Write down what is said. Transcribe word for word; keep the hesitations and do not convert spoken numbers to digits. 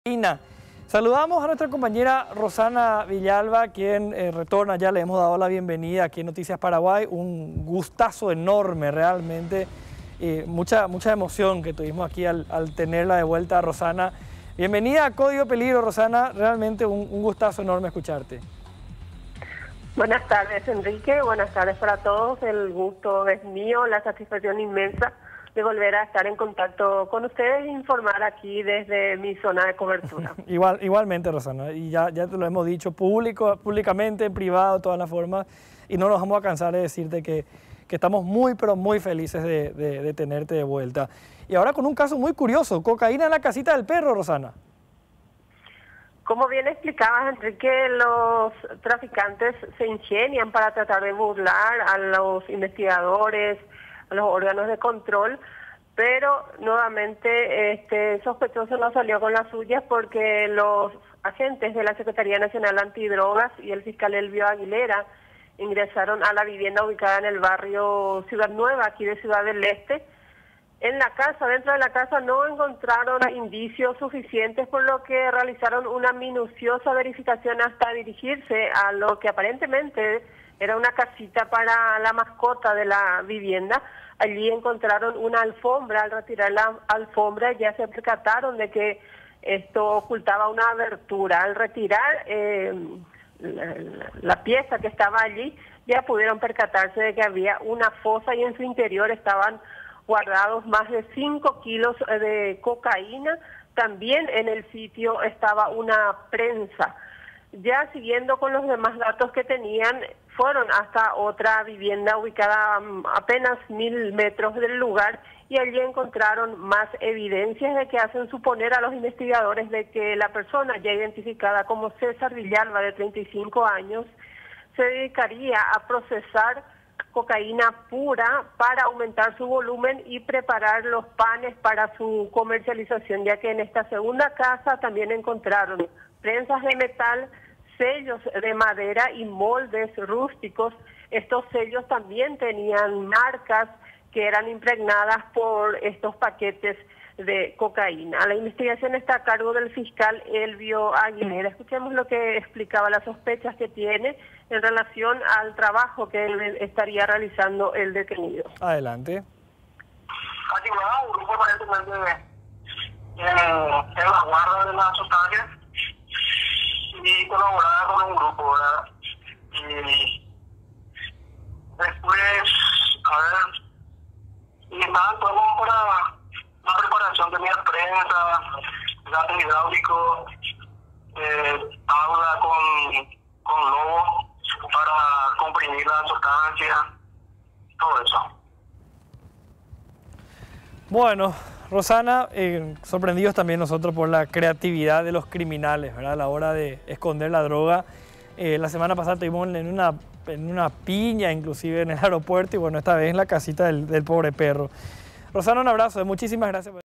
Ina. Saludamos a nuestra compañera Rosana Villalba, quien eh, retorna, ya le hemos dado la bienvenida aquí en Noticias Paraguay, un gustazo enorme realmente, eh, mucha, mucha emoción que tuvimos aquí al, al tenerla de vuelta a Rosana. Bienvenida a Código Peligro, Rosana, realmente un, un gustazo enorme escucharte. Buenas tardes, Enrique, buenas tardes para todos, el gusto es mío, la satisfacción inmensa de volver a estar en contacto con ustedes e informar aquí desde mi zona de cobertura. Igual, igualmente, Rosana, y ya, ya te lo hemos dicho público, públicamente, en privado, de todas las formas, y no nos vamos a cansar de decirte que, que estamos muy, pero muy felices de, de, de tenerte de vuelta. Y ahora con un caso muy curioso, cocaína en la casita del perro, Rosana. Como bien explicabas, Enrique, los traficantes se ingenian para tratar de burlar a los investigadores, a los órganos de control, pero nuevamente este sospechoso no salió con las suyas porque los agentes de la Secretaría Nacional Antidrogas y el fiscal Elvio Aguilera ingresaron a la vivienda ubicada en el barrio Ciudad Nueva, aquí de Ciudad del Este. En la casa, dentro de la casa, no encontraron indicios suficientes, por lo que realizaron una minuciosa verificación hasta dirigirse a lo que aparentemente era una casita para la mascota de la vivienda. Allí encontraron una alfombra. Al retirar la alfombra ya se percataron de que esto ocultaba una abertura. Al retirar eh, la, la pieza que estaba allí, ya pudieron percatarse de que había una fosa y en su interior estaban guardados más de cinco kilos de cocaína. También en el sitio estaba una prensa. Ya siguiendo con los demás datos que tenían, fueron hasta otra vivienda ubicada a apenas mil metros del lugar y allí encontraron más evidencias de que hacen suponer a los investigadores de que la persona ya identificada como César Villalba, de treinta y cinco años, se dedicaría a procesar cocaína pura para aumentar su volumen y preparar los panes para su comercialización, ya que en esta segunda casa también encontraron prensas de metal, sellos de madera y moldes rústicos. Estos sellos también tenían marcas que eran impregnadas por estos paquetes de cocaína. La investigación está a cargo del fiscal Elvio Aguilera. Escuchemos lo que explicaba, las sospechas que tiene en relación al trabajo que él estaría realizando el detenido. Adelante. Ha llegado un grupo aparentemente en, en la guarda de las sustancias y colaboraba con un grupo, ¿verdad? Y después, a ver, y estaban todos para la preparación de mi prensa, gases hidráulicos, eh, agua con, con lobo para comprimir la sustancia, todo eso. Bueno, Rosana, eh, sorprendidos también nosotros por la creatividad de los criminales, ¿verdad? A la hora de esconder la droga. Eh, la semana pasada estuvimos en una, en una piña, inclusive en el aeropuerto, y bueno, esta vez en la casita del, del pobre perro. Rosana, un abrazo, muchísimas gracias.